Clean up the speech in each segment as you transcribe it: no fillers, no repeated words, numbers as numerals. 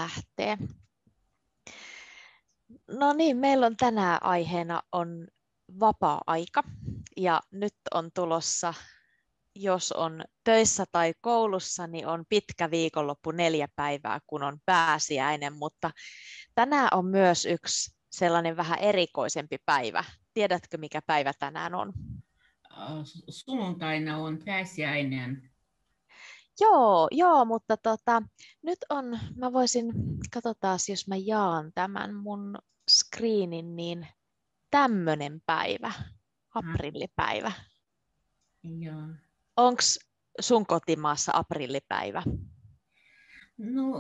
lähtee. No niin, meillä on tänään aiheena on vapaa-aika ja nyt on tulossa, jos on töissä tai koulussa, niin on pitkä viikonloppu 4 päivää, kun on pääsiäinen, mutta tänään on myös yksi sellainen vähän erikoisempi päivä. Tiedätkö, mikä päivä tänään on? Sunnuntaina on pääsiäinen. Joo, mutta nyt on, katsotaan, jos mä jaan tämän mun screenin, niin tämmöinen päivä, aprillipäivä. Joo. Onko sun kotimaassa aprillipäivä? No,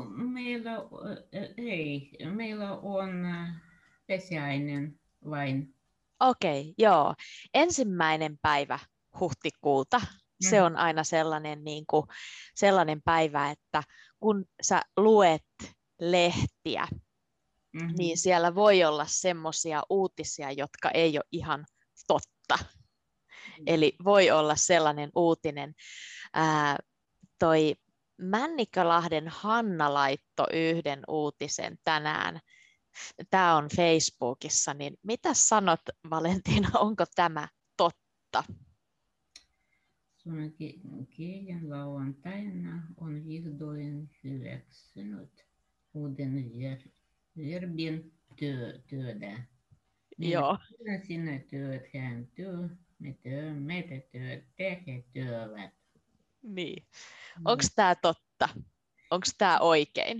meillä on pääsiäinen vain. Okei, joo. 1. päivä huhtikuuta. Se on aina sellainen päivä, että kun sä luet lehtiä, niin siellä voi olla semmoisia uutisia, jotka ei ole ihan totta. Eli voi olla sellainen uutinen. Toi Männikkölahden Hanna laittoi yhden uutisen tänään. Tämä on Facebookissa, niin mitä sanot, Valentina, onko tämä totta? Suomen kielen lauantaina on vihdoin hyväksynyt uuden verbin työtä. Joo. Sinä työt, hän työ, meitä työt, he työvät. Niin. Onko tämä totta? Onko tämä oikein?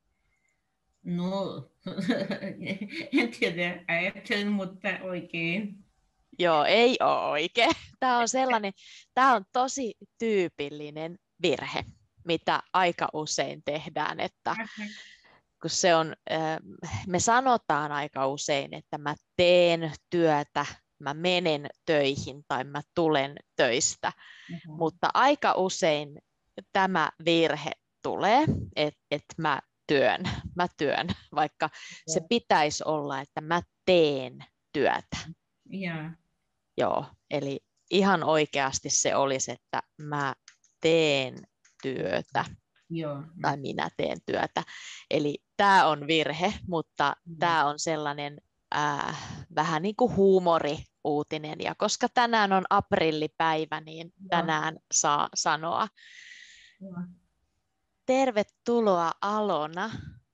No, en tiedä, ajattelin, mutta oikein. Joo, ei ole oikein. Tämä on tosi tyypillinen virhe, mitä aika usein tehdään, että kun me sanotaan aika usein, että mä teen työtä, mä menen töihin tai mä tulen töistä, mutta aika usein tämä virhe tulee, että mä työn, vaikka se pitäisi olla, että mä teen työtä. Yeah. Joo, eli ihan oikeasti se olisi, että mä teen työtä. Joo. Tai minä teen työtä. Eli tämä on virhe, mutta tämä on sellainen vähän niin kuin huumoriuutinen. Ja koska tänään on aprillipäivä, niin tänään saa sanoa. Joo. Tervetuloa Alona.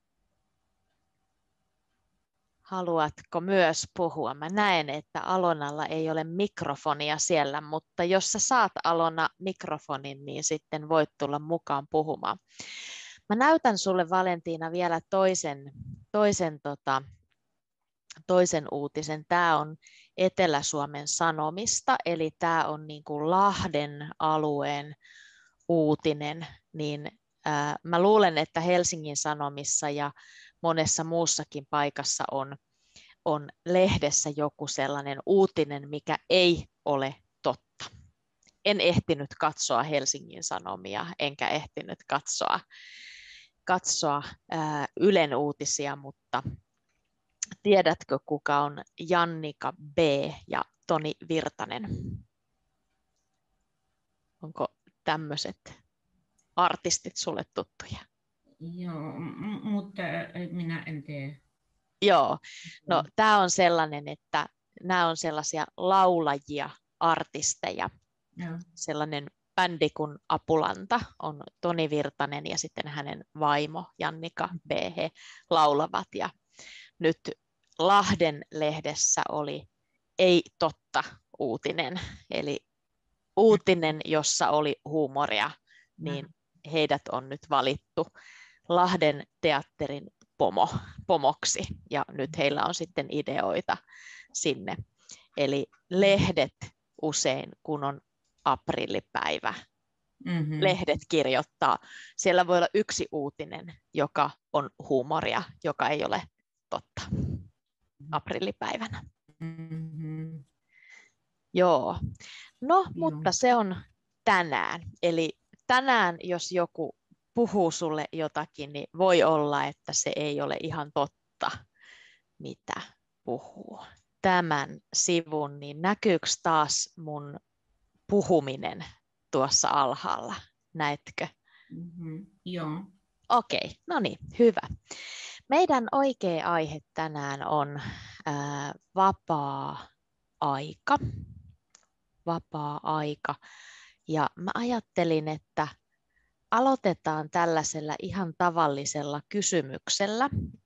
Haluatko myös puhua? Mä näen, että Alonalla ei ole mikrofonia siellä, mutta jos sä saat Alona mikrofonin, niin sitten voit tulla mukaan puhumaan. Mä näytän sulle, Valentiina, vielä toisen uutisen. Tämä on Etelä-Suomen Sanomista, eli tämä on niin kuin Lahden alueen uutinen. Niin, mä luulen, että Helsingin Sanomissa ja monessa muussakin paikassa on lehdessä joku sellainen uutinen, mikä ei ole totta. En ehtinyt katsoa Helsingin Sanomia, enkä ehtinyt katsoa Ylen uutisia, mutta tiedätkö, kuka on Jannika B. ja Toni Virtanen? Onko tämmöiset artistit sulle tuttuja? Joo, mutta minä en tiedä. Joo, no tämä on sellainen, että nämä on sellaisia laulajia, artisteja. Joo. Sellainen bändi kuin Apulanta on Toni Virtanen ja sitten hänen vaimo Jannika B. He laulavat. Ja nyt Lahden lehdessä oli ei totta uutinen, eli uutinen, jossa oli huumoria, niin heidät on nyt valittu Lahden teatterin pomoksi, ja nyt heillä on sitten ideoita sinne. Eli lehdet usein, kun on aprillipäivä, lehdet kirjoittaa. Siellä voi olla yksi uutinen, joka on huumoria, joka ei ole totta aprillipäivänä. Joo, no mutta se on tänään. Eli tänään, jos joku puhuu sulle jotakin, niin voi olla, että se ei ole ihan totta, mitä puhuu. Tämän sivun, niin näkyykö taas mun puhuminen tuossa alhaalla? Näetkö? Joo. Okei, no niin, hyvä. Meidän oikea aihe tänään on vapaa-aika. Vapaa-aika. Ja mä ajattelin, että aloitetaan tällaisella ihan tavallisella kysymyksellä.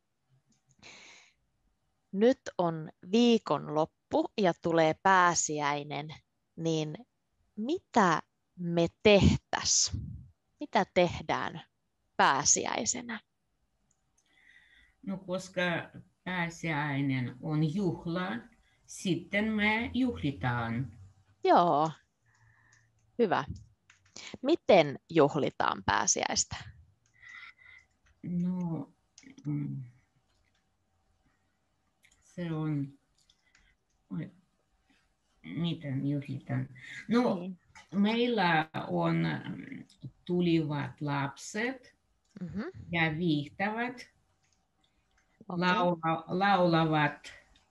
Nyt on viikonloppu ja tulee pääsiäinen, niin mitä me tehtäisiin? Mitä tehdään pääsiäisenä? No koska pääsiäinen on juhla, sitten me juhlitaan. Joo, hyvä. Miten juhlitaan pääsiäistä? No, se on, miten juhlitaan? No, Niin. meillä on tulivat lapset ja viihtävät, laulavat.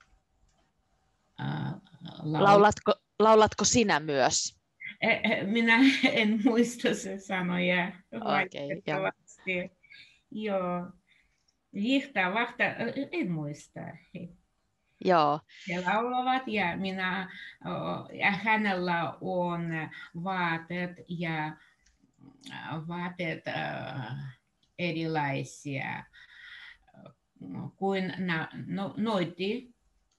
Laulatko sinä myös? Minä en muista se sanoja valitettavasti. Joo. Viihtävät, en muista. Joo. He laulavat ja hänellä on vaatteet erilaisia kuin noitti.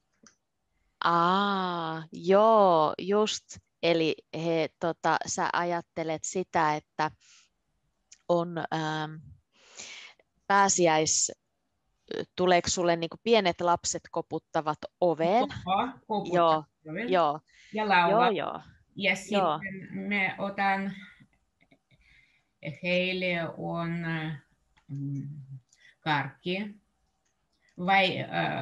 Joo, just. Eli sä ajattelet sitä, että on tuleeko sulle niin kuin pienet lapset koputtavat oveen? Joo. Ja laulaa. Joo. Ja sitten me otan, heille on karkki vai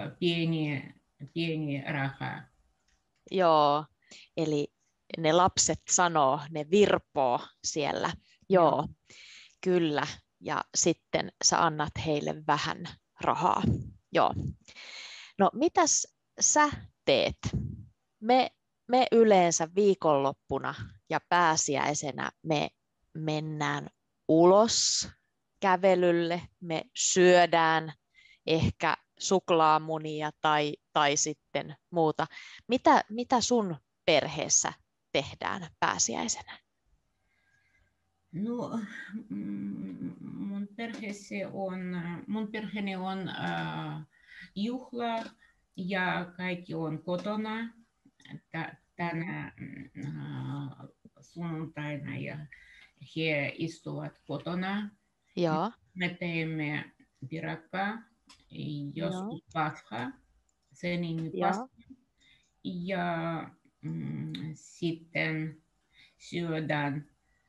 pieni raha. Joo, eli ne lapset sanoo, ne virpoo siellä. Joo, kyllä. Ja sitten sä annat heille vähän rahaa. Joo. No mitäs sä teet? Me yleensä viikonloppuna ja pääsiäisenä me mennään ulos kävelylle, me syödään ehkä suklaamunia tai sitten muuta. Mitä sun perheessä tehdään pääsiäisenä? No, mun perheeni on juhla ja kaikki on kotona tänä sunnuntaina ja he istuvat kotona. Joo. Me teemme pirakkaa, joskus pascha, se nimi pascha. Ja sitten syödään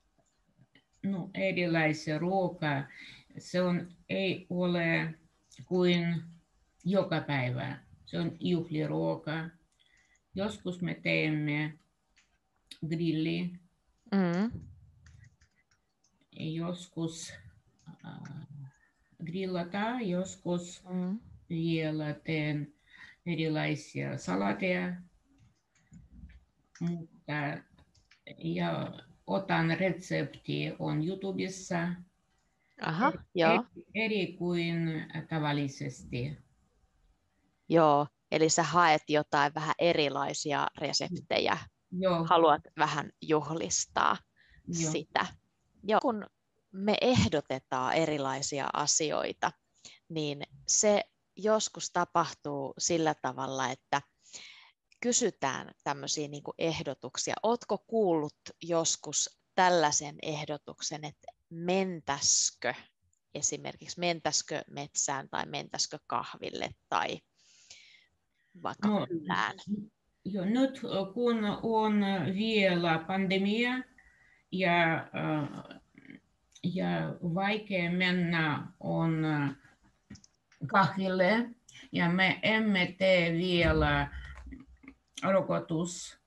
erilaisia ruokaa. Se ei ole kuin joka päivä. Se on juhliruoka. Joskus me teemme grilli. Joskus grillataan, joskus vielä teen erilaisia salateja. Ja otan resepti on YouTubessa. Eri kuin tavallisesti. Joo, eli sä haet jotain vähän erilaisia reseptejä. Joo. Haluat vähän juhlistaa sitä. Joo. Kun me ehdotetaan erilaisia asioita, niin se joskus tapahtuu sillä tavalla, että kysytään tämmöisiä niin kuin ehdotuksia. Ootko kuullut joskus tällaisen ehdotuksen, että esimerkiksi mentäskö metsään tai mentäskö kahville tai vaikka kylään? Jo, nyt kun on vielä pandemia ja vaikea mennä on kahville ja me emme tee vielä rokotus.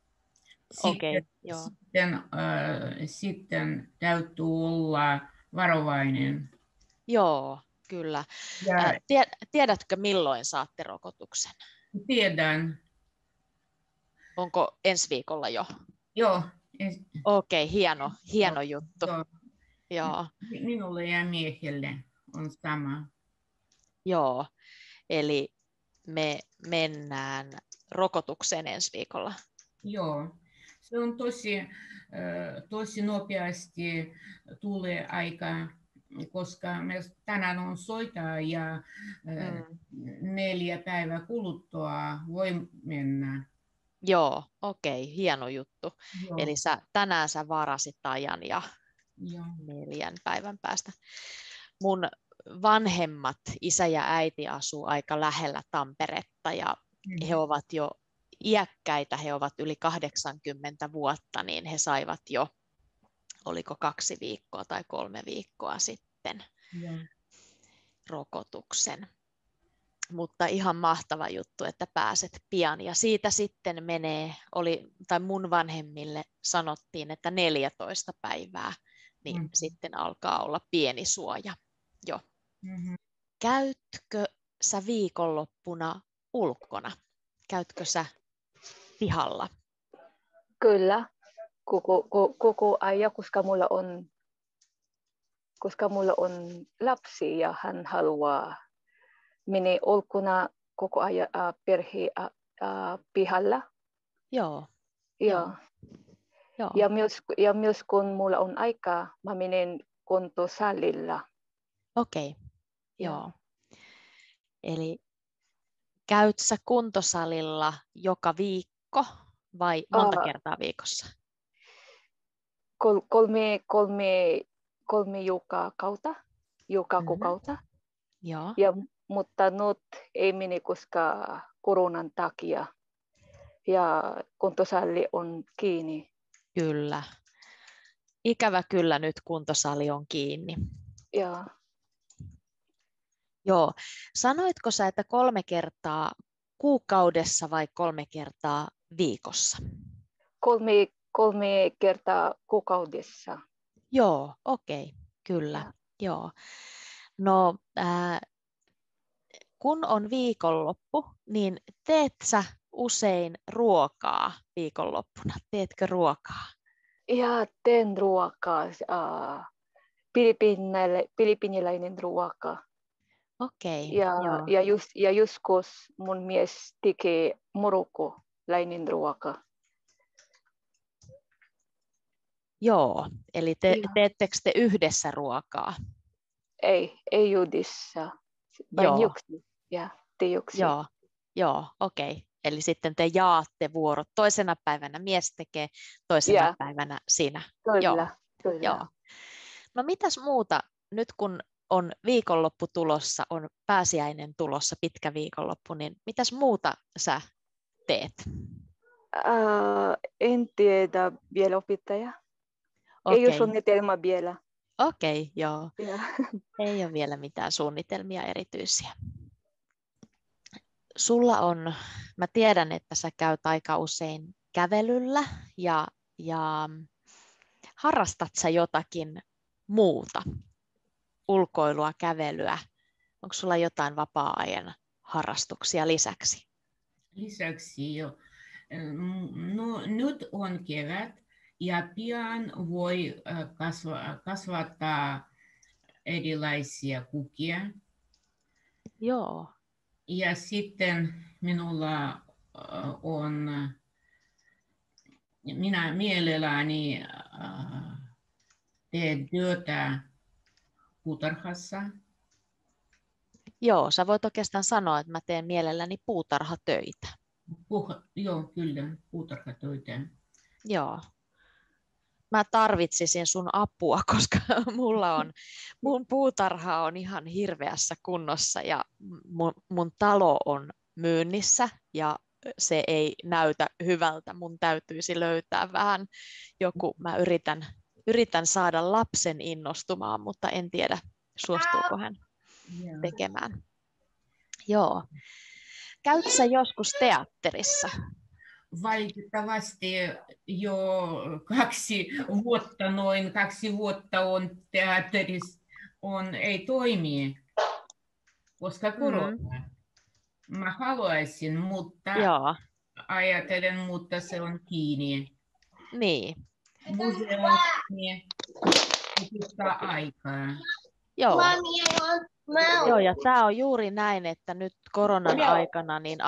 Sitten täytyy olla varovainen. Joo, kyllä. Tiedätkö, milloin saatte rokotuksen? Tiedän. Onko ensi viikolla jo? Joo. Okei, hieno juttu. Joo. Minulle ja miehelle. on sama. Joo, eli me mennään rokotukseen ensi viikolla. Joo, se on tosi nopeasti tulee aika, koska me tänään on soita ja 4 päivää kuluttua voi mennä. Joo, okei, hieno juttu. Joo. Eli tänään sä varasit ajan ja Joo. 4 päivän päästä. Mun vanhemmat, isä ja äiti, asuu aika lähellä Tamperetta ja he ovat jo iäkkäitä, he ovat yli 80 vuotta, niin he saivat jo, oliko 2 viikkoa tai 3 viikkoa sitten rokotuksen. Mutta ihan mahtava juttu, että pääset pian. Ja siitä sitten mun vanhemmille sanottiin, että 14 päivää, niin sitten alkaa olla pieni suoja jo. Käytkö sä viikonloppuna ulkona? Käytkö sä pihalla? Kyllä, koko ajan, koska mulla on lapsi ja hän haluaa mennä ulkona koko ajan perhe pihalla. Joo. Joo. Ja myös kun mulla on aikaa, mä menen kuntosalilla. Okei, joo. Eli käyt sä kuntosalilla joka viikko vai monta kertaa viikossa? Kolme joka kuukautta. Joo. Mutta nyt ei mene, koska koronan takia ja kuntosali on kiinni. Kyllä. Ikävä kyllä nyt kuntosali on kiinni. Joo. Sanoitko sä, että 3 kertaa kuukaudessa vai 3 kertaa viikossa? 3 kertaa kuukaudessa. Joo, okei, kyllä. Joo. No, kun on viikonloppu, niin teet sä usein ruokaa viikonloppuna? Teetkö ruokaa? Ja teen ruokaa, filipiniläinen ruoka. Okei. Ja joskus mun mies tekee marokkolainen ruoka. Joo, eli teettekö te yhdessä ruokaa? Ei yhdessä. Vain yksi. Ja te yksi. Joo, okei. Eli sitten te jaatte vuorot. Toisena päivänä mies tekee, toisena päivänä sinä. Kyllä. Joo. No mitäs muuta, nyt kun on viikonloppu tulossa, on pääsiäinen tulossa, pitkä viikonloppu, niin mitäs muuta sä teet? En tiedä vielä, opettaja. Ei ole suunnitelma vielä. Okei, joo. Ei ole vielä mitään suunnitelmia erityisiä. Sulla on, mä tiedän, että sä käyt aika usein kävelyllä ja harrastat sä jotakin muuta? Ulkoilua, kävelyä? Onko sulla jotain vapaa-ajan harrastuksia lisäksi? Lisäksi jo. No, nyt on kevät ja pian voi kasvattaa erilaisia kukia. Joo. Ja sitten minulla minä mielelläni teen työtä puutarhassa. Joo, sä voit oikeastaan sanoa, että mä teen mielelläni puutarhatöitä. Joo, kyllä, puutarhatöitä. Joo. Mä tarvitsisin sun apua, koska mun puutarha on ihan hirveässä kunnossa ja mun talo on myynnissä ja se ei näytä hyvältä. Mun täytyisi löytää vähän mä yritän saada lapsen innostumaan, mutta en tiedä, suostuuko hän tekemään. Joo. Käytkö sä joskus teatterissa? Valitettavasti jo 2 vuotta, noin 2 vuotta on teatterissa ei toimi, koska korona. Mä haluaisin, mutta ajattelen, mutta se on kiinni. Niin. Museossa pitää aikaa. Joo. Joo, ja tämä on juuri näin, että nyt koronan aikana niin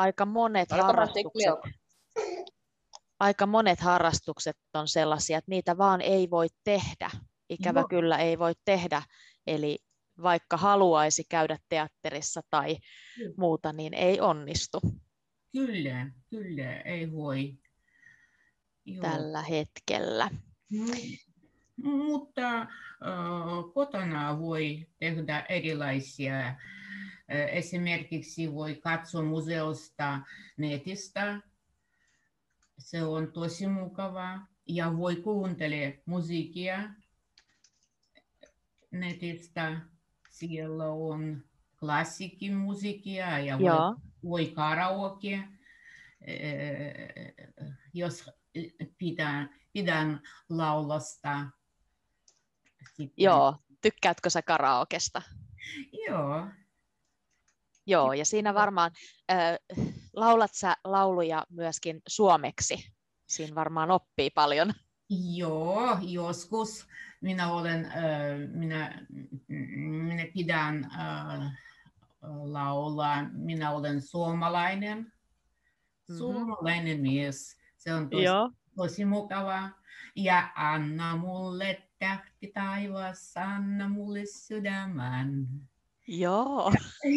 aika monet harrastukset on sellaisia, että niitä vaan ei voi tehdä. Ikävä kyllä ei voi tehdä, eli vaikka haluaisi käydä teatterissa tai muuta, niin ei onnistu. Kyllä, ei voi. Tällä hetkellä. Mutta kotona voi tehdä erilaisia. Esimerkiksi voi katsoa museosta netistä. Se on tosi mukavaa. Ja voi kuuntella musiikkia netistä. Siellä on klassikkimusiikkia ja voi karaoke. Jos pidän laulasta. Sitten... Joo, tykkäätkö sä karaokesta? Joo. Joo, ja siinä varmaan laulat sä lauluja myöskin suomeksi. Siinä varmaan oppii paljon. Joo, joskus minä pidän laulaa. Minä olen suomalainen. Suomalainen mies. Se on tosi mukavaa. Ja anna mulle tähti taivaassa, anna mulle sydämän. Joo.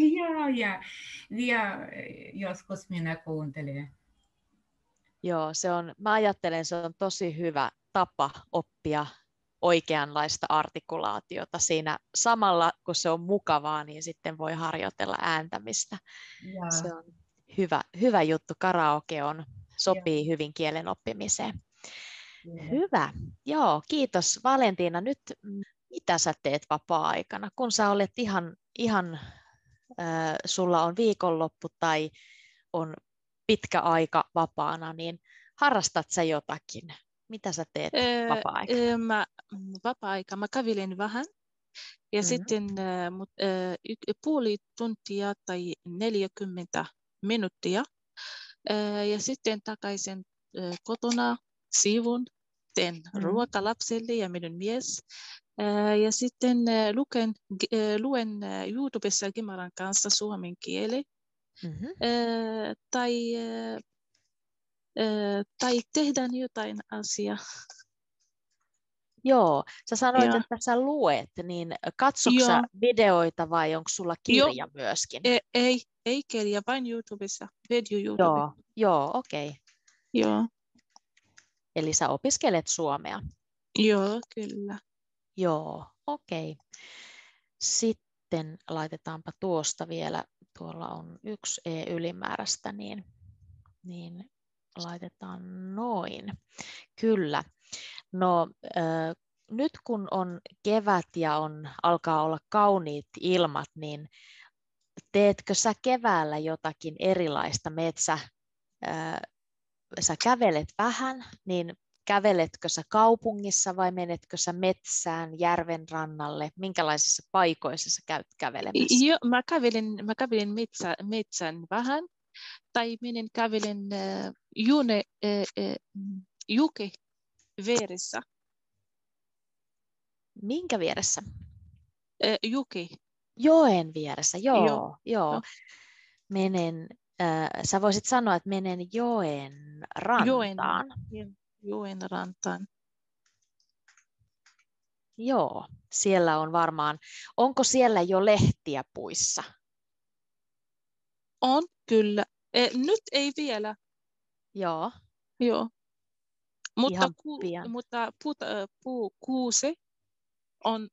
Ja joskus minä kuuntelen. Joo, mä ajattelen, se on tosi hyvä tapa oppia oikeanlaista artikulaatiota. Siinä samalla, kun se on mukavaa, niin sitten voi harjoitella ääntämistä. Se on hyvä juttu. Karaoke sopii hyvin kielen oppimiseen. Hyvä. Joo, kiitos Valentiina. Nyt mitä sä teet vapaa-aikana? Kun sä olet ihan sulla on viikonloppu tai on pitkä aika vapaana, niin harrastat sä jotakin? Mitä sä teet vapaa-aikana? Vapaa-aika mä kävelin vähän ja sitten puoli tuntia tai 40 minuuttia ja sitten takaisin kotona siivun, teen ruoka lapselle ja minun mies. Ja sitten luen YouTubessa Gimaran kanssa suomen kieli. Tai tehdään jotain asiaa. Joo, sä sanoit, että sä luet, niin katsotko sä videoita vai onko sulla kirja myöskin? Ei kirja, vain YouTubessa, video YouTube. Joo, okei. Joo. Eli sä opiskelet suomea? Joo, kyllä. Joo, okei. Sitten laitetaanpa tuosta vielä, tuolla on 1 ylimääräistä, niin laitetaan noin. Kyllä. No nyt kun on kevät ja alkaa olla kauniit ilmat, niin teetkö sä keväällä jotakin erilaista sä kävelet vähän, niin käveletkö sä kaupungissa vai menetkö sä metsään, järven rannalle? Minkälaisissa paikoissa sä käyt kävelemässä? Joo, mä kävelin metsään vähän tai kävelin joki vieressä. Minkä vieressä? Joki. Joen vieressä, joo. Sä voisit sanoa, että menen joen rantaan. Joen rantaan. Joo, siellä on varmaan. Onko siellä jo lehtiä puissa? On, kyllä. Nyt ei vielä. Joo. Mutta puukuuse on,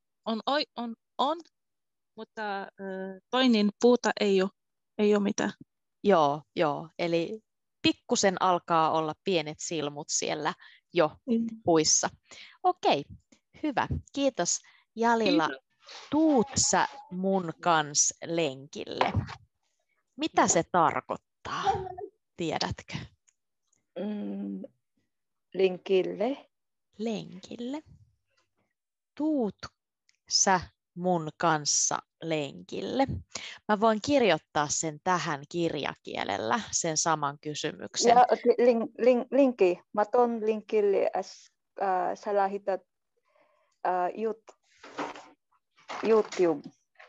mutta toinen puuta ei ole mitään. Joo, eli pikkusen alkaa olla pienet silmut siellä jo puissa. Okei, hyvä. Kiitos Jalila. Tuut sä mun kans lenkille? Mitä se tarkoittaa? Tiedätkö? Lenkille. Tuut sä mun kanssa lenkille? Mä voin kirjoittaa sen tähän kirjakielellä, sen saman kysymyksen. Ja linkki. Mä ton linkille, sä lähität YouTube.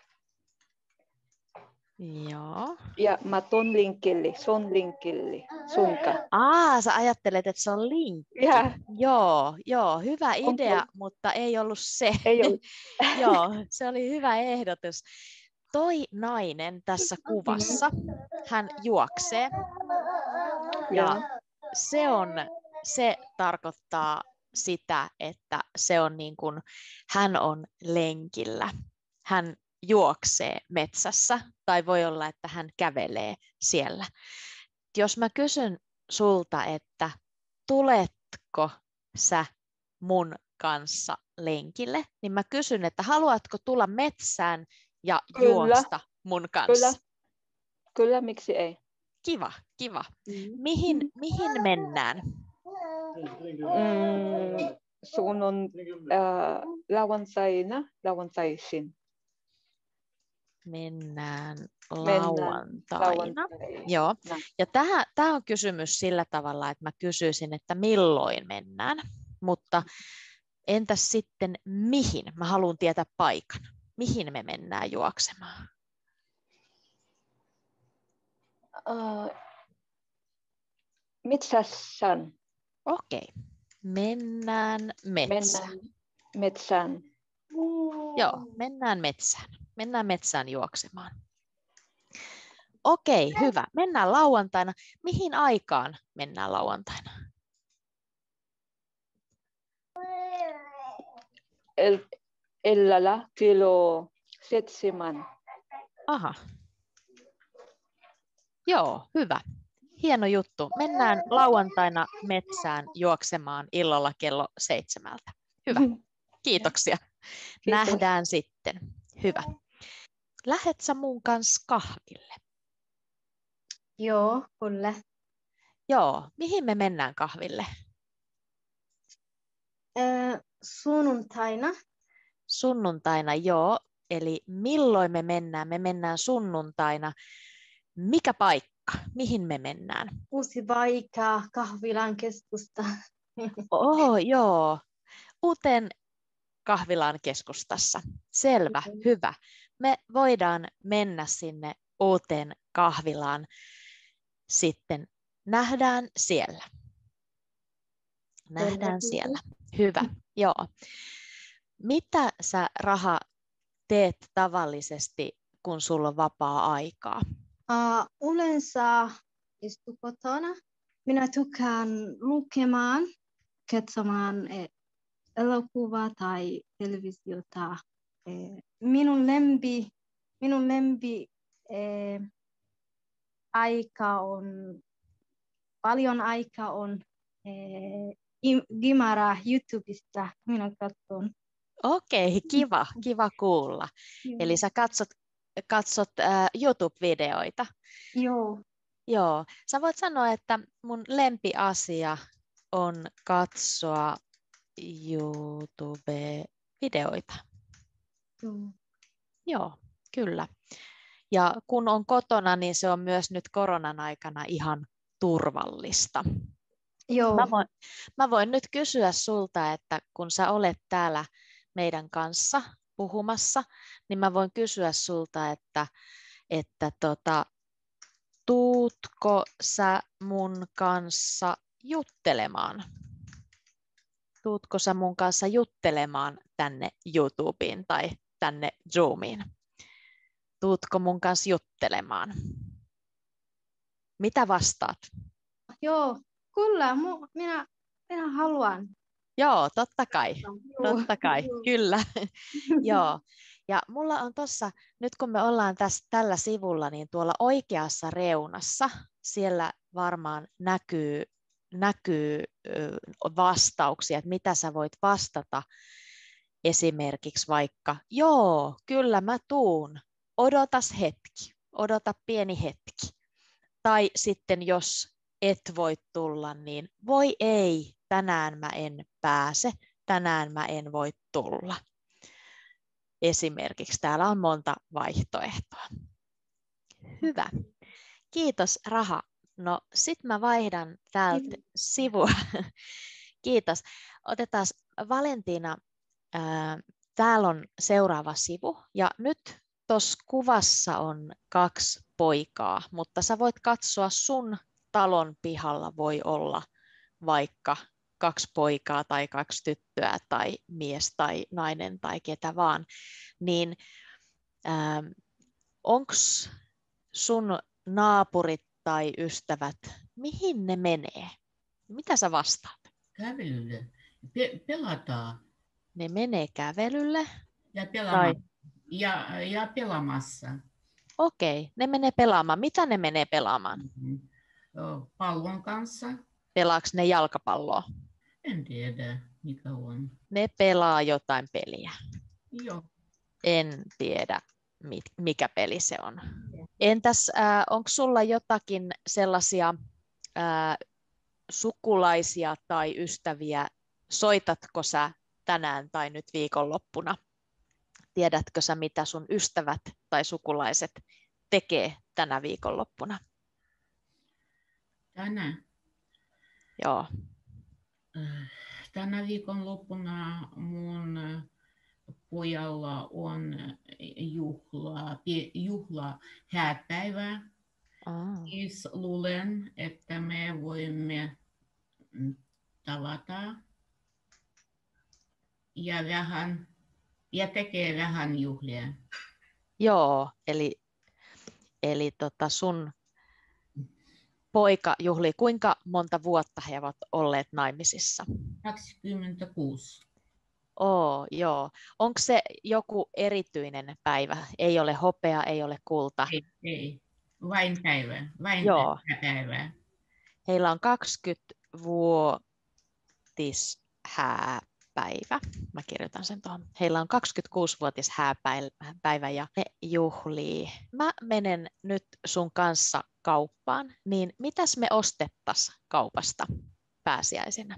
Joo. Ja mä ton linkille, sun linkille, sunka. Sä ajattelet, että se on linkki. Ja. Joo, hyvä idea, Onko? mutta ei ollut se. Ei ollut. Joo, se oli hyvä ehdotus. Toi nainen tässä kuvassa, hän juoksee ja se tarkoittaa sitä, että se on niin kuin, hän on lenkillä. Hän juoksee metsässä tai voi olla, että hän kävelee siellä. Jos mä kysyn sulta, että tuletko sä mun kanssa lenkille, niin mä kysyn, että haluatko tulla metsään ja juosta mun kanssa? Kyllä, miksi ei? Kiva. Mihin mennään? Sun on lauantaisin. Mennään lauantaina. Joo. Ja tämä on kysymys sillä tavalla, että mä kysyisin, että milloin mennään, mutta entäs sitten mihin? Mä haluan tietää paikan. Mihin me mennään juoksemaan? Metsässä. Okei. Mennään metsään. Metsään. Joo, mennään metsään. Mennään metsään juoksemaan. Okei, hyvä. Mennään lauantaina. Mihin aikaan mennään lauantaina? Illalla kello 7. Aha. Joo, hyvä. Hieno juttu. Mennään lauantaina metsään juoksemaan illalla kello 7. Hyvä. Kiitoksia. Kiitos. Nähdään sitten. Hyvä. Lähet sä mun kanssa kahville? Joo, kyllä. Joo. Mihin me mennään kahville? Sunnuntaina. Sunnuntaina, joo. Eli milloin me mennään? Me mennään sunnuntaina. Mikä paikka? Mihin me mennään? Uusi paikka, kahvilan keskusta. Joo. Uuteen kahvilaan keskustassa. Selvä, hyvä. Me voidaan mennä sinne uuteen kahvilaan. Sitten nähdään siellä. Nähdään siellä. Hyvä, joo. Mitä sä, Raha, teet tavallisesti, kun sulla on vapaa-aikaa? Yleensä istun kotona. Minä tykkään lukemaan, katsomaan elokuvaa tai televisiota. Minun lempi aika on, paljon aikaa on Gimara YouTubesta. Minä katson. Okei, kiva kuulla. Joo. Eli sä katsot YouTube-videoita. Joo. Joo. Sä voit sanoa, että mun lempiasia on katsoa YouTube-videoita. Joo, kyllä. Ja kun on kotona, niin se on myös nyt koronan aikana ihan turvallista. Joo. Mä voin nyt kysyä sulta, että kun sä olet täällä meidän kanssa puhumassa, niin mä voin kysyä sulta, että tuutko sä mun kanssa juttelemaan? Tuutko sä mun kanssa juttelemaan tänne YouTubeen tai tänne Zoomiin? Tuutko mun kanssa juttelemaan? Mitä vastaat? Joo, kyllä. Minä haluan. Joo, totta kai. Joo. Totta kai, kyllä. Joo. Ja mulla on tuossa, nyt kun me ollaan tällä sivulla, niin tuolla oikeassa reunassa, siellä varmaan näkyy vastauksia, että mitä sä voit vastata. Esimerkiksi vaikka, joo, kyllä mä tuun, odotas hetki, odota pieni hetki. Tai sitten jos et voi tulla, niin voi ei, tänään mä en pääse, tänään mä en voi tulla. Esimerkiksi täällä on monta vaihtoehtoa. Hyvä. Kiitos, Raha. No sit mä vaihdan täältä sivua. Kiitos. Otetaan Valentina täällä on seuraava sivu ja nyt tuossa kuvassa on 2 poikaa, mutta sä voit katsoa sun talon pihalla voi olla vaikka 2 poikaa tai 2 tyttöä tai mies tai nainen tai ketä vaan, niin onko sun naapurit tai ystävät, mihin ne menee? Mitä sä vastaat? Kävelylle. Pelataan. Ne menee kävelylle? Ja pelaamaan. Ja pelaamassa. Okei, ne menee pelaamaan. Mitä ne menee pelaamaan? Pallon kanssa. Pelaaks ne jalkapalloa? En tiedä, mikä on. Ne pelaa jotain peliä. Joo. En tiedä, mikä peli se on. Entäs, onko sulla jotakin sellaisia sukulaisia tai ystäviä? Soitatko sä tänään tai nyt viikonloppuna? Tiedätkö sä, mitä sun ystävät tai sukulaiset tekee tänä viikonloppuna? Tänään. Joo. Tänä viikonloppuna mun pojalla on juhla hääpäivä. Siis luulen, että me voimme tavata ja tekee vähän juhlia. Joo, eli sun poika juhlii. Kuinka monta vuotta he ovat olleet naimisissa? 26. Joo. Onko se joku erityinen päivä? Ei ole hopea, ei ole kulta? Ei. Vain päivä. Päivä. Heillä on 20-vuotis hääpäivä. Mä kirjoitan sen tuohon. Heillä on 26-vuotis hääpäivä ja ne juhlii. Mä menen nyt sun kanssa kauppaan, niin mitäs me ostettais kaupasta pääsiäisenä?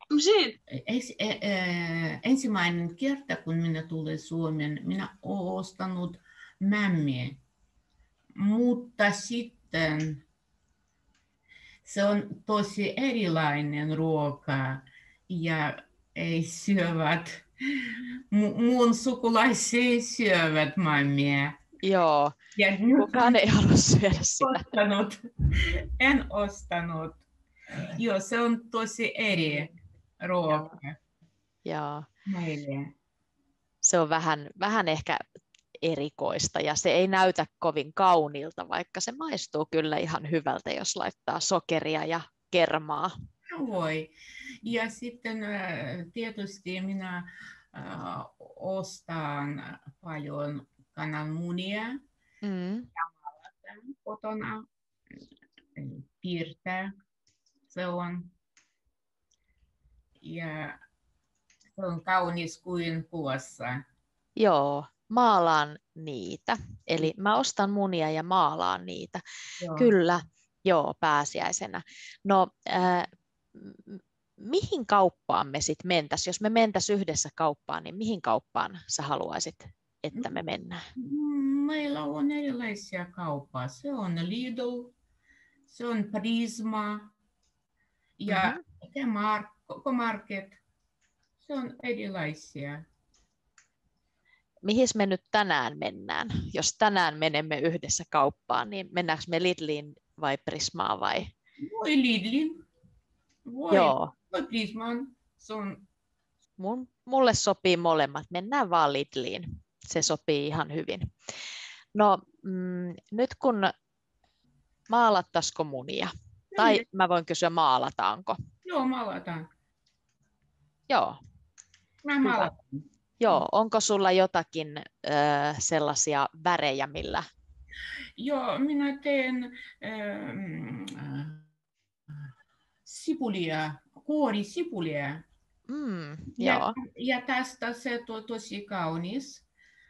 Ensimmäinen kerta, kun minä tulin Suomeen, minä olen ostanut mämmiä. Mutta sitten se on tosi erilainen ruoka ja ei syövät, mun sukulaisia syövät mämmiä. Joo, ja kukaan ei halua syödä sitä. En ostanut. Joo, se on tosi eri ruoka. Joo. Meille. Se on vähän ehkä erikoista ja se ei näytä kovin kauniilta, vaikka se maistuu kyllä ihan hyvältä, jos laittaa sokeria ja kermaa. Voi. Ja sitten tietysti minä ostan paljon kananmunia ja maalatan kotona, piirtää. Se on. Ja se on kaunis kuin kuvassa. Joo, maalaan niitä. Eli mä ostan munia ja maalaan niitä. Joo. Kyllä, joo, pääsiäisenä. No, mihin kauppaan me sitten mentäisiin? Jos me mentäisiin yhdessä kauppaan, niin mihin kauppaan sä haluaisit, että me mennään? Meillä on erilaisia kauppaa. Se on Lidl, se on Prisma ja K-Market. Se on erilaisia. Mihin me nyt tänään mennään? Jos tänään menemme yhdessä kauppaan, niin mennäänkö me Lidliin vai Prismaan vai? Voi Lidlin. Joo. Voi Prismaan. Mulle sopii molemmat. Mennään vaan Lidliin. Se sopii ihan hyvin. No, nyt kun maalattaisiko munia? Tai mä voin kysyä, maalataanko? Joo, maalataan. Joo. Mä maalatan. Joo, onko sulla jotakin sellaisia värejä, millä? Joo, minä teen sipulia, kuorisipulia. Ja tästä se on tosi kaunis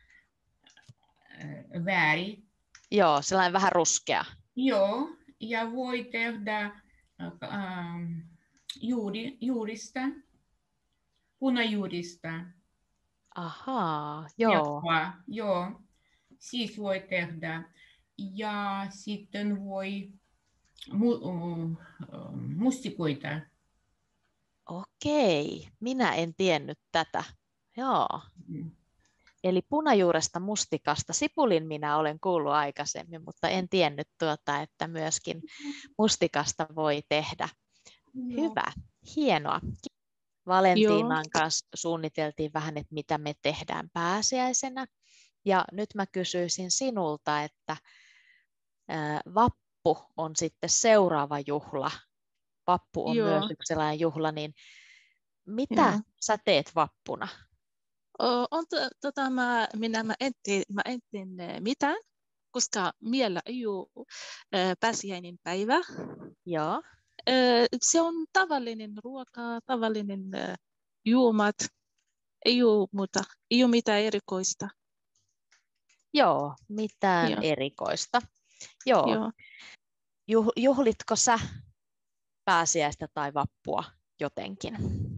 väri. Joo, sellainen vähän ruskea. Joo, ja voi tehdä juurista, punajuurista. Ahaa, joo. Joo, siis voi tehdä. Ja sitten voi mustikoita. Okei, minä en tiennyt tätä. Joo. eli punajuuresta mustikasta. Sipulin minä olen kuullut aikaisemmin, mutta en tiennyt että myöskin mustikasta voi tehdä. Hyvä, hienoa. Valentiinan kanssa suunniteltiin vähän, että mitä me tehdään pääsiäisenä. Ja nyt mä kysyisin sinulta, että vappu on sitten seuraava juhla. Vappu on myös yksi sellainen juhla, niin mitä sä teet vappuna? Mä en tee mitään, koska meillä ei ole pääsiäinen päivä. Joo. Se on tavallinen ruoka, tavallinen juomat, ei ole muuta, ei ole mitään erikoista. Joo, mitään erikoista. Joo. Juhlitko sä pääsiäistä tai vappua jotenkin?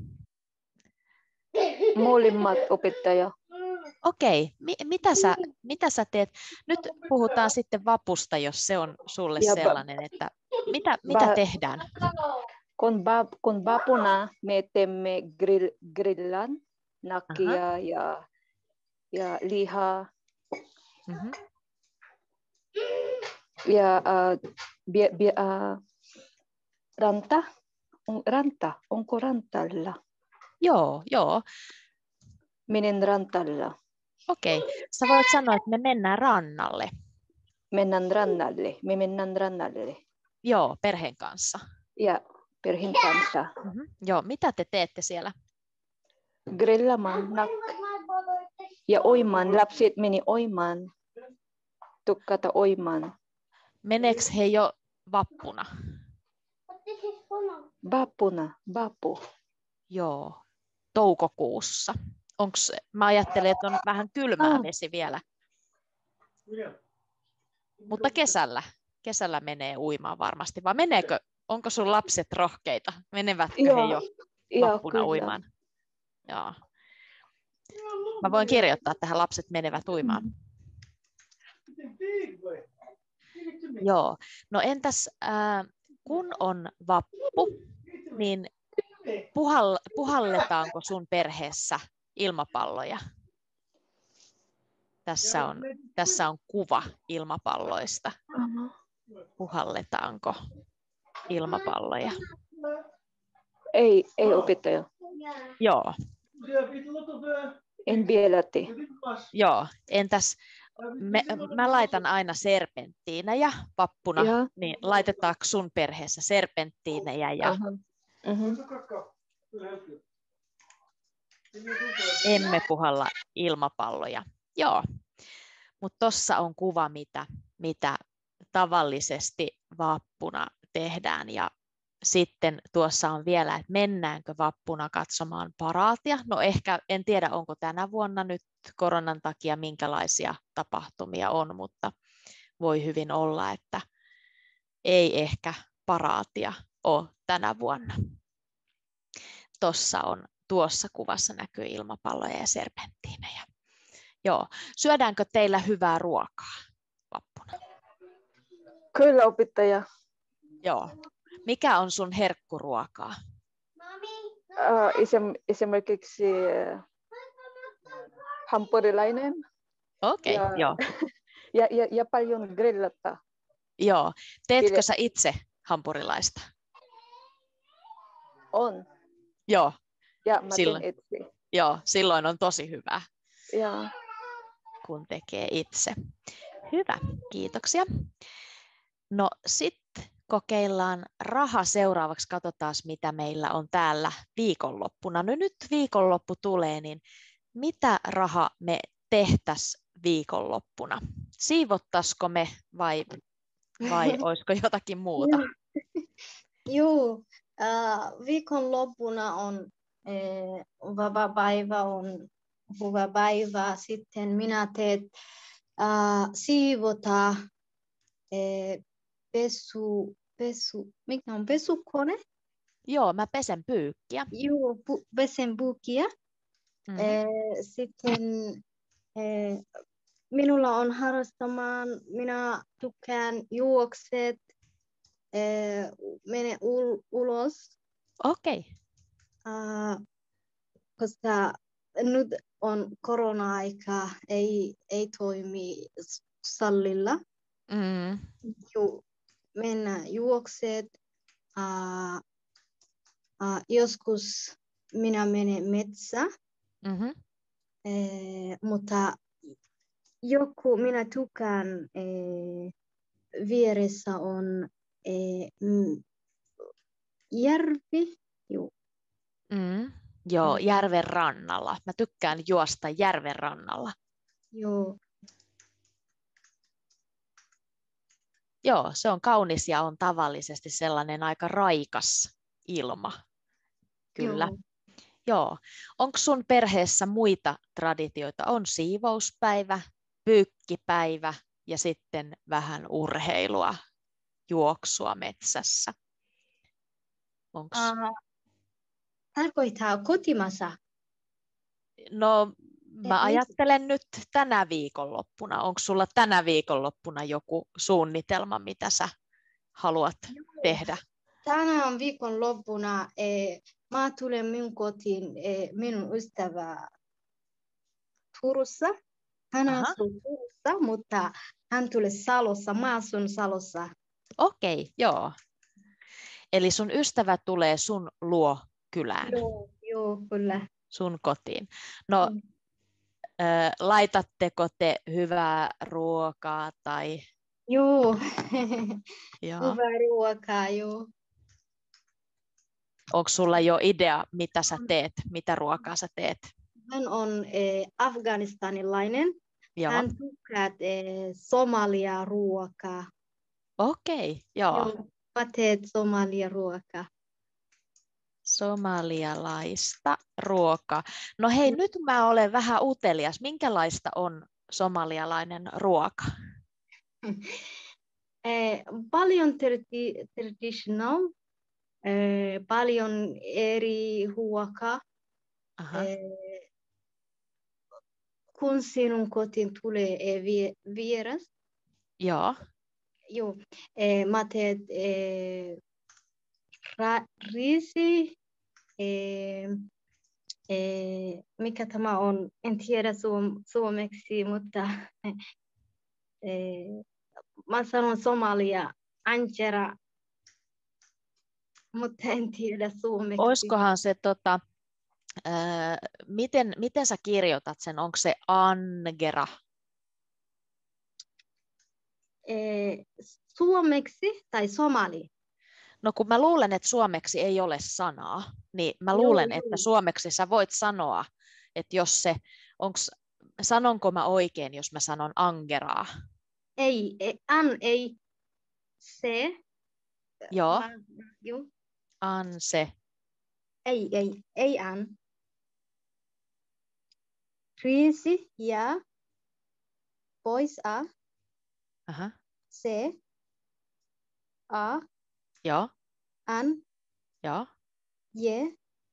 Molemmat, opettaja. Okei, mitä sä teet? Nyt puhutaan sitten vapusta, jos se on sulle sellainen, että mitä tehdään? Kun vapuna me teemme grillan, nakkia ja lihaa. Mm-hmm. Ja ranta, onko rantalla? Joo. Menen rantalla. Okei, sä voit sanoa, että me mennään rannalle. Me mennään rannalle. Joo, perheen kanssa. Ja perheen kanssa. Mm-hmm. Joo, mitä te teette siellä? Grillamaan ja oimaan. Lapset meni oimaan. Tukkata oimaan. Meneekö he jo vappuna? Vappu. Joo, toukokuussa. Mä ajattelen, että on vähän kylmää vesi vielä. Mutta kesällä menee uimaan varmasti. Vai onko sun lapset rohkeita? Menevätkö he jo vappuna uimaan? Joo. Mä voin kirjoittaa tähän, lapset menevät uimaan. Joo. No entäs kun on vappu, niin puhalletaanko sun perheessä ilmapalloja? Tässä on kuva ilmapalloista. Puhalletaanko ilmapalloja? Ei opettaja. Joo. En vielä tee. Joo. Entäs mä laitan aina serpenttiinejä vappuna, niin laitetaanko sun perheessä serpenttiinejä ja emme puhalla ilmapalloja? Joo, mutta tuossa on kuva, mitä tavallisesti vappuna tehdään. Ja sitten tuossa on vielä, että mennäänkö vappuna katsomaan paraatia. No ehkä, en tiedä onko tänä vuonna nyt koronan takia minkälaisia tapahtumia on, mutta voi hyvin olla, että ei ehkä paraatia ole tänä vuonna. Tuossa kuvassa näkyy ilmapalloja ja serpenttiinejä. Joo. Syödäänkö teillä hyvää ruokaa vappuna? Kyllä, opettaja. Joo. Mikä on sun herkkuruokaa? Esimerkiksi hampurilainen. Okei, joo. Ja paljon grillata. Joo. Teetkö sä itse hampurilaista? On. Joo. Ja mä teen itse. Joo, silloin on tosi hyvä, ja. kun tekee itse. Hyvä, kiitoksia. No sitten kokeillaan raha seuraavaksi. Katsotaan, mitä meillä on täällä viikonloppuna. No nyt viikonloppu tulee, niin mitä raha me tehtäisiin viikonloppuna? Siivottaisiko me vai olisiko jotakin muuta? Joo, viikonloppuna on vapaa-päivä, on hyvä päivä. Sitten minä teen siivota mikä on pesukone? Joo, mä pesen pyykkiä. Joo, pesen pyykkiä. Sitten minulla on harrastamaan, minä tykkään juokset, mene ulos. Okei. Koska nyt on korona-aika, ei toimi sallilla. Mennä juokset. Joskus minä menen metsään, mutta minä tykkään vieressä on järvi. Joo, järven rannalla. Mä tykkään juosta järven rannalla. Joo. Joo, se on kaunis ja on tavallisesti sellainen aika raikas ilma. Kyllä. Joo. Onko sun perheessä muita traditioita? On siivouspäivä, pyykkipäivä ja sitten vähän urheilua, juoksua metsässä. Onks... Tarkoittaa kotimassa. No, mä ajattelen nyt tänä viikonloppuna. Onko sulla tänä viikonloppuna joku suunnitelma, mitä sä haluat tehdä? Tänä viikonloppuna mä tulen minun kotiin minun ystävä Turussa. Hän asuu Turussa, mutta hän tulee Salossa. Mä asun Salossa. Okei, joo. Eli sun ystävä tulee sun luo kylään. Joo, kyllä. Sun kotiin. No, laitatteko te hyvää ruokaa tai... Joo, hyvää ruokaa, joo. Onko sulla jo idea, mitä sä teet, mitä ruokaa sä teet? Hän on afganistanilainen. Joo. Hän tykkää somalia ruokaa. Okei, joo. Mä teet somalia ruokaa. Somalialaista ruokaa. No hei, nyt mä olen vähän utelias. Minkälaista on somalialainen ruoka? Paljon traditional, paljon eri ruokaa. Kun sinun kotiin tulee vieras. Joo. Joo. Mä teet riisi. Mikä tämä on? En tiedä suomeksi, mutta mä sanon somalia, anjera, mutta en tiedä suomeksi. Oiskohan se, miten sä kirjoitat sen? Onko se angera? Suomeksi tai somali? No kun mä luulen, että suomeksi ei ole sanaa, niin mä luulen, että suomeksi sä voit sanoa, että jos se, sanonko mä oikein, jos mä sanon angeraa? Ei, ei, se. Joo. An, se. Ei an. Riisi ja pois a. Aha. Se. A. Joo. An. Joo. Je.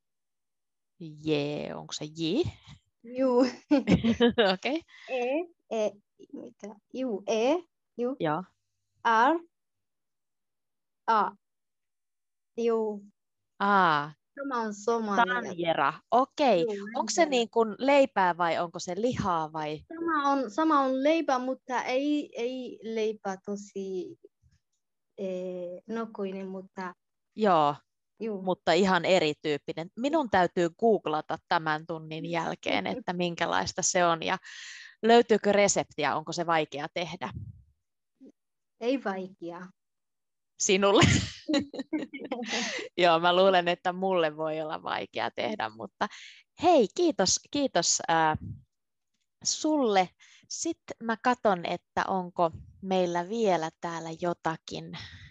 Je, onko se ji? Juu. Okei. Mikä? Juu, juu. Joo. R. A. Juu. Tämä on somalia. Tanjera, okei. Onko se niin kuin leipää vai onko se lihaa vai? Sama on leipä, mutta ei leipä tosi nokoinen, mutta... Joo, mutta ihan erityyppinen. Minun täytyy googlata tämän tunnin jälkeen, että minkälaista se on ja löytyykö reseptiä, onko se vaikea tehdä? Ei vaikea. Sinulle? Joo, mä luulen, että mulle voi olla vaikea tehdä, mutta hei, kiitos sulle. Sitten mä katson, että onko meillä vielä täällä jotakin.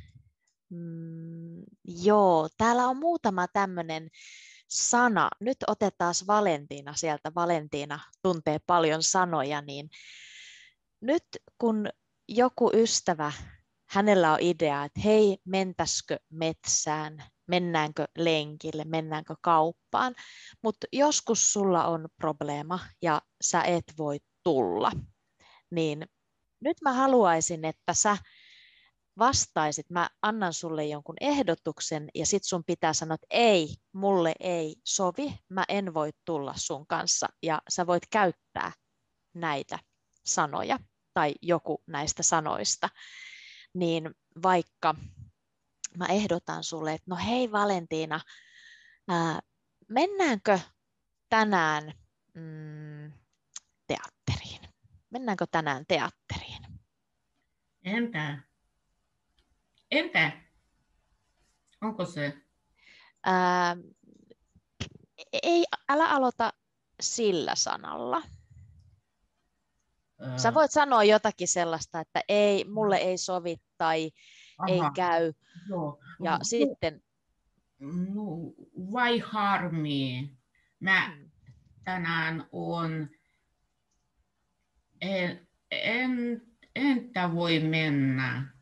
Joo, täällä on muutama tämmöinen sana. Nyt otetaan Valentiina sieltä. Valentiina tuntee paljon sanoja, niin nyt kun joku ystävä, hänellä on idea, että hei, mentäskö metsään, mennäänkö lenkille, mennäänkö kauppaan, mutta joskus sulla on probleema ja sä et voi tulla, niin nyt mä haluaisin, että sä vastaisit, mä annan sulle jonkun ehdotuksen ja sit sun pitää sanoa, että ei, mulle ei sovi, mä en voi tulla sun kanssa ja sä voit käyttää näitä sanoja tai joku näistä sanoista, niin vaikka mä ehdotan sulle, että no hei Valentiina, mennäänkö tänään teatteriin? Mennäänkö tänään teatteriin? Entä? Onko se? Ei, älä aloita sillä sanalla. Sä voit sanoa jotakin sellaista, että ei, mulle ei sovi tai ei käy. Joo. Ja sitten... No, vai harmi. Mä tänään on... Entä voi mennä?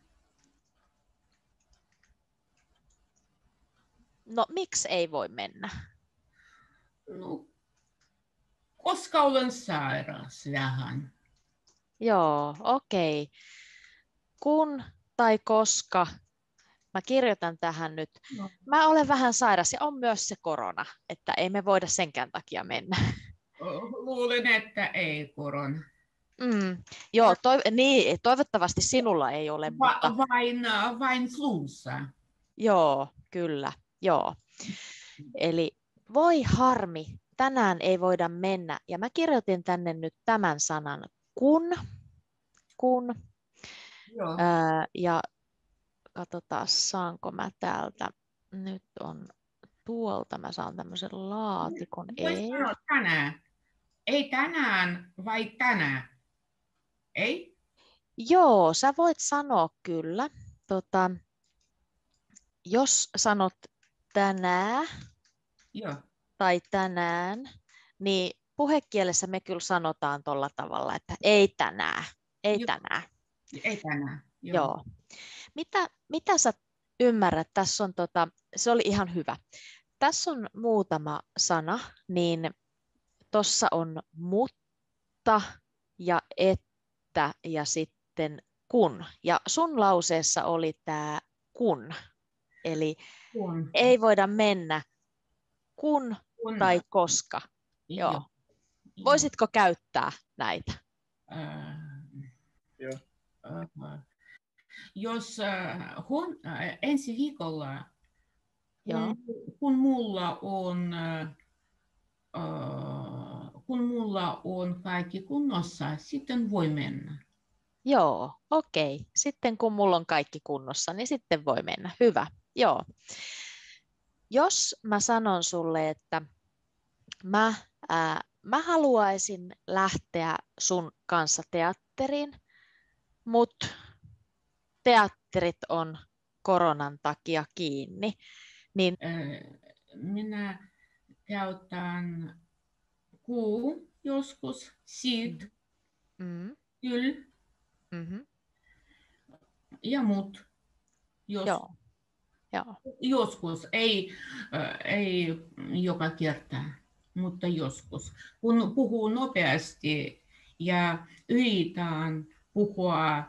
No, miksi ei voi mennä? No, koska olen sairas vähän. Joo, okei. Kun tai koska, mä kirjoitan tähän nyt. No. Mä olen vähän sairas ja on myös se korona, että ei me voida senkään takia mennä. Luulen, että ei korona. Joo, toivottavasti sinulla ei ole. Mutta... Vain flunssa. Joo, kyllä. Joo. Eli voi harmi, tänään ei voida mennä. Ja mä kirjoitin tänne nyt tämän sanan kun. Joo. Ja katsotaan, saanko mä täältä. Nyt on tuolta, mä saan tämmöisen laatikon. Voisi sanoa tänään. Ei tänään, vai tänään? Ei? Joo, sä voit sanoa kyllä. Jos sanot tänään tai tänään, niin puhekielessä me kyllä sanotaan tuolla tavalla, että ei tänään. Ei tänään. Ei tänään. Joo. Mitä sä ymmärrät? Tässä on se oli ihan hyvä. Tässä on muutama sana, niin tuossa on mutta ja että ja sitten kun. Ja sun lauseessa oli tämä kun. Eli ei voida mennä kun tai koska. Joo. Voisitko käyttää näitä? Jos ensi viikolla, kun mulla on kaikki kunnossa, sitten voi mennä. Joo, okei. Sitten kun mulla on kaikki kunnossa, niin sitten voi mennä. Hyvä. Joo. Jos mä sanon sulle, että mä haluaisin lähteä sun kanssa teatteriin, mutta teatterit on koronan takia kiinni, niin minä käytän joskus sit, kyllä ja mut. Joo. Joskus, ei joka kerta, mutta joskus. Kun puhuu nopeasti ja yritän puhua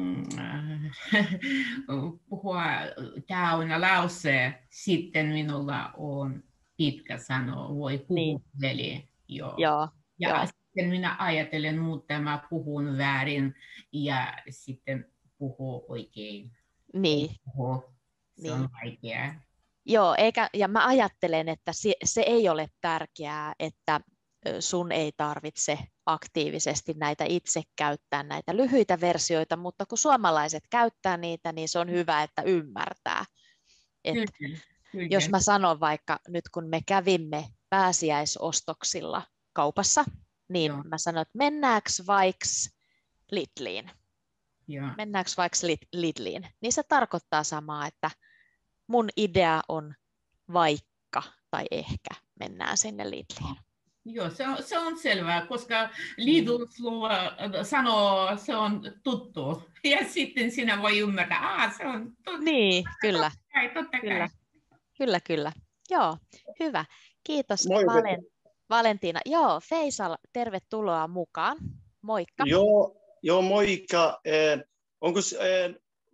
täynnä lause, sitten minulla on pitkä sano, voi puhua veli. Ja sitten minä ajattelen, mutta mä puhun väärin ja sitten puhuu oikein. Niin. Se on vaikeaa. Joo, ja mä ajattelen, että se ei ole tärkeää, että sun ei tarvitse aktiivisesti näitä itse käyttää, näitä lyhyitä versioita, mutta kun suomalaiset käyttää niitä, niin se on hyvä, että ymmärtää. Kyllä. Jos mä sanon vaikka nyt, kun me kävimme pääsiäisostoksilla kaupassa, niin mä sanon, että mennäänkö vaikka Lidliin? Mennäänkö vaikka Lidliin? Niin se tarkoittaa samaa, että mun idea on vaikka tai ehkä mennään sinne Lidliin. Joo, se on selvää, koska Lidl sanoo, se on tuttu. Ja sitten sinä voi ymmärtää, se on tuttu. Niin, kyllä. Totta kai. Kyllä. Joo, hyvä. Kiitos Valentiina. Joo, Faisal, tervetuloa mukaan. Moikka. Joo, moikka. Onko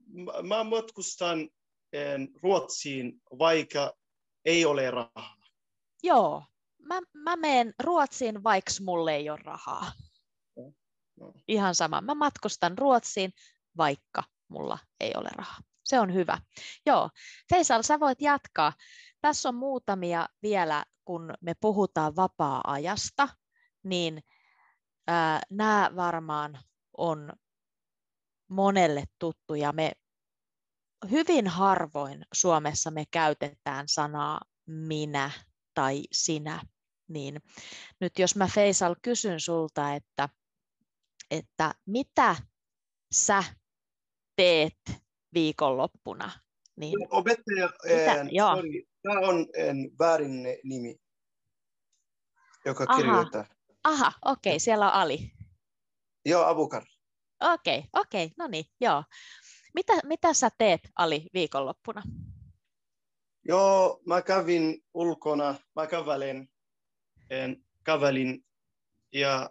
mä matkustan Ruotsiin, vaikka ei ole rahaa. Joo, mä menen Ruotsiin, vaikka mulle ei ole rahaa. No. Ihan sama. Mä matkustan Ruotsiin, vaikka mulla ei ole rahaa. Se on hyvä. Joo, Faisal, sä voit jatkaa. Tässä on muutamia vielä, kun me puhutaan vapaa-ajasta, niin nämä varmaan on monelle tuttuja. Me hyvin harvoin Suomessa me käytetään sanaa minä tai sinä. Niin nyt jos mä Faisal kysyn sulta, että mitä sä teet viikonloppuna? Niin opettaja, sorry, tämä on väärin nimi, joka kirjoittaa. Aha, okei, siellä on Ali. Joo, Abukar. Okei, no niin, joo. Mitä sä teet, Ali, viikonloppuna? Joo, mä kävin ulkona, mä kävelin ja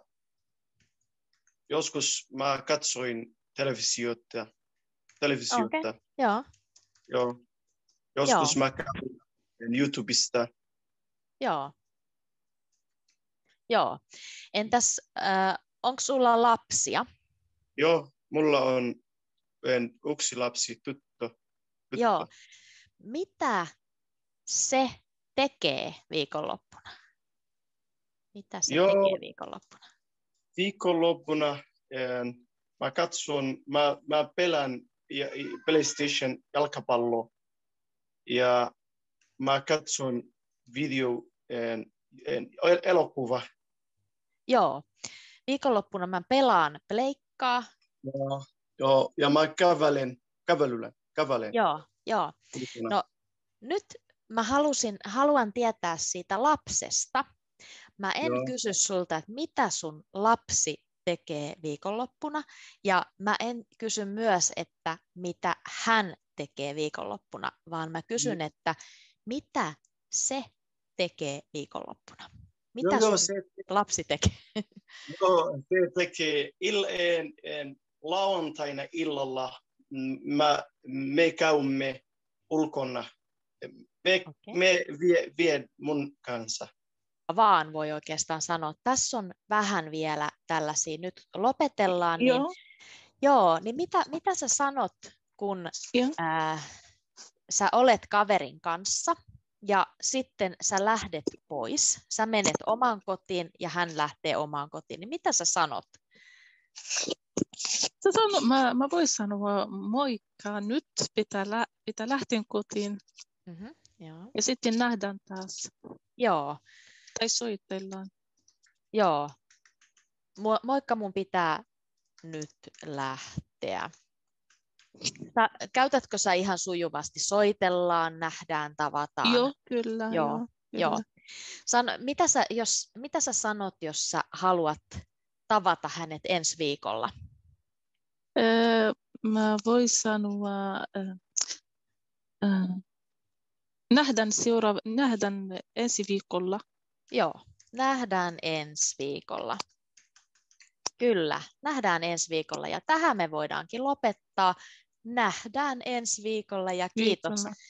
joskus mä katsoin televisiota. Okay, joo. Joo. Joskus mä kävin YouTubesta. Joo. Entäs, onko sulla lapsia? Joo, mulla on yksi lapsi, tyttö. Joo. Mitä se tekee viikonloppuna? Mitä se tekee viikonloppuna? Viikonloppuna mä katson, mä pelän PlayStation jalkapallo ja mä katson elokuva. Joo. Viikonloppuna mä pelaan pleikkaa. Joo, ja mä kävelen. Joo. No nyt mä haluan tietää siitä lapsesta. Mä en kysy sulta, että mitä sun lapsi tekee viikonloppuna, ja mä en kysy myös, että mitä hän tekee viikonloppuna, vaan mä kysyn, että mitä se tekee viikonloppuna. Mitä sun lapsi tekee? Joo, se tekee lauantaina illalla. Me käymme ulkona. Me vie mun kanssa. Vaan voi oikeastaan sanoa. Tässä on vähän vielä tällaisia. Nyt lopetellaan. Niin mitä sä sanot, kun sä olet kaverin kanssa ja sitten sä lähdet pois. Sä menet omaan kotiin ja hän lähtee omaan kotiin. Niin mitä sä sanot? Mä voin sanoa moikka, nyt pitää lähteä kotiin. Joo. Ja sitten nähdään taas. Joo. Tai soitellaan. Joo. Moikka, mun pitää nyt lähteä. Käytätkö sä ihan sujuvasti? Soitellaan, nähdään, tavataan? Joo, kyllä. Joo. Mitä sä sanot, jos sä haluat tavata hänet ensi viikolla? Mä voin sanoa, nähdään ensi viikolla. Joo, nähdään ensi viikolla. Kyllä, nähdään ensi viikolla ja tähän me voidaankin lopettaa. Nähdään ensi viikolla ja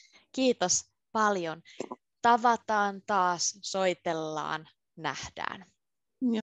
kiitos paljon. Tavataan taas, soitellaan, nähdään.